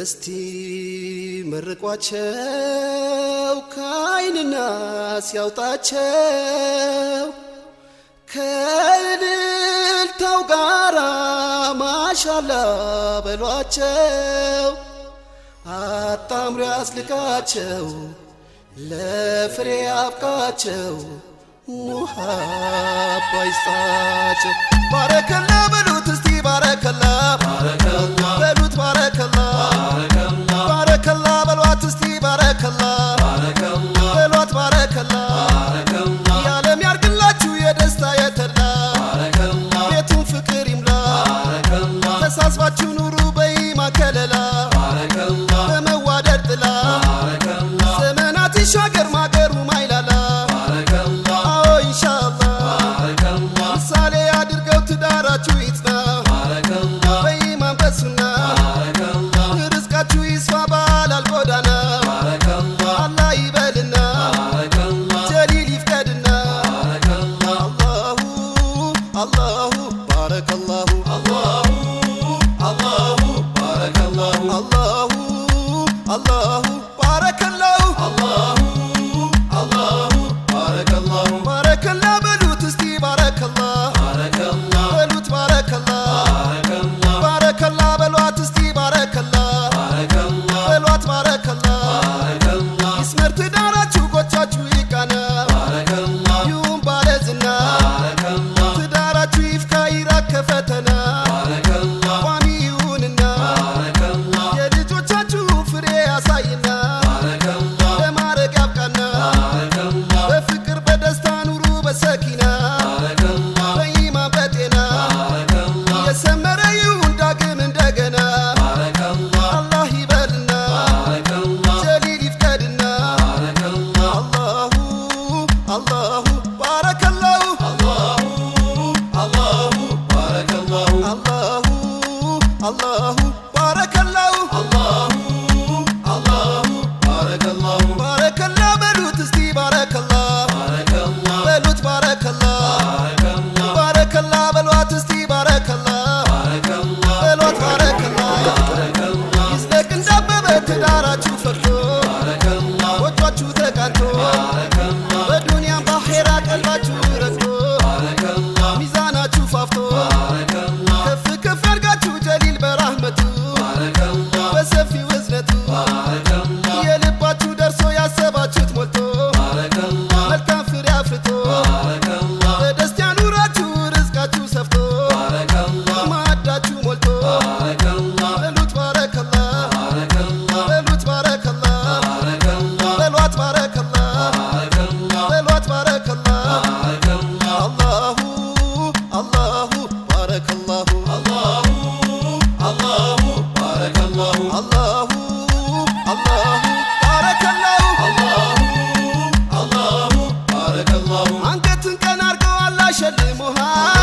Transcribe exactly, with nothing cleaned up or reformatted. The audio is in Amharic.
እስቲ መርቋቸው ካይንና ሲያውጣቸው ከልልታው ጋራ ማሻአላ በሏቸው አጣምሮ ያስልቃቸው ለፍሬ አብቃቸው ሙሃባ ይስጣቸው ባረከላ በሉት እስቲ ባረከላ ባረከላ በሉት ባረከላ ባረከላ ባረከላ በሏት እስቲ ባረከላ ባረከላ በሏት ባረከላ ባረከላ ያለም ያርግላችሁ የደስታ የተላ ባረከላ ቤቱን ፍቅር ይምላ ባረከላ ተሳስባችሁ ኑሩ በኢማን ከለላ ባረከላ በመዋደድ ጥላ ባረከላ ዘመናት ይሻገር ማገሩ ማይላላ ባረከላ አዎ ኢንሻአላህ ባረከላ ምሳሌ አድርገው ትዳራችሁ ይጽና ባረከላ በኢማን በሱና ባረከላ ርዝቃችሁ ይስፋ ባላል ጎዳና ባረከላ አላህ ይበልና ባረከላ ጀሊል ይፍቀድና ባረከላ አላሁ አላሁ ባረከላሁ አላሁ አላሁ ባረከላሁ አላሁ አላሁ ባረከላሁ አላሁ አላሁ ባረከላሁ ባረከላ በሉት እስቲ ባረከላ ባረከላ በሉት ባረከላ ባረከላ ባረከላ በሏት እስቲ ባረከላ ባረከላ በሏት ባረከላ ባረከላ ይስመር ትዳራችሁ ጎቻችሁ ይቃና ባረከላ ይሁን ባለዝና ባረከላ ትዳራችሁ ይፍካ ይራቅ ከፈተና ባረከላ ቋሚ ይሁንና ባረከላ የልጆቻችሁ ፍሬ ያሳይና ባረከላ ለማረግ ያብቃና ባረከላ በፍቅር በደስታ ኑሩ በሰኪና ባረከላ በኢማን በጤና ባረከላ የሰመረ ይሁን ዳግም እንደገና ባረከላ አላህ ይበልና ባረከላ ጀሊል ይፍቀድና ባረከላ አላሁ አላሁ ባረከላሁ አላሁ አላሁ ባረከላሁ አላሁ አላሁ ባረከላሁ አላሁ አላሁ ባረከላሁ ባረከላ በሉት እስቲ ባረከላ ባረከላ በሉት ባረከላ ባረከላ ባረከላ በሏት እስቲ ባረከላ ባረከላ በሏት ባረከላ ባረከላ ይስለቅ እንዳበበ ትዳራችሁ ፈርቶ ባረከላ ጎጆቻችሁ ተቃንቶ ባረከላ በዱንያም በአኺራ ቀልባችሁ ረክቶ ባረከላ ሚዛናችሁ ፋፍቶ ባረከላ ከፍ ከፍ ያርጋችሁ ጀሊል በራህመቱ ባረከላ በሰፊው እዝነቱ ባረከላ የልባችሁ ደርሶ ያሰባችሁት ሞልቶ ባረከላ መልካም ፍሬ አፍርቶ ባረከላ በደስታ ኑራችሁ ርዝቃችሁ ሰፍቶ ባረከላ ማዕዳችሁ ሞልቶ ባረከላ በሉት ባረከላ ባረከላ በሉት ባረከላ ባረከላ በሏት ባረከላ ባረከላ በሏት ባረከላ ባረከላ አላሁ አላሁ ባረከላሁ አላሁ አላሁ ባረከላሁ አላሁ አላሁ ባረከላሁ አላሁ አላሁ ባረከላሁ አንገትን ቀና አርገው አላህ ሸልሞሃል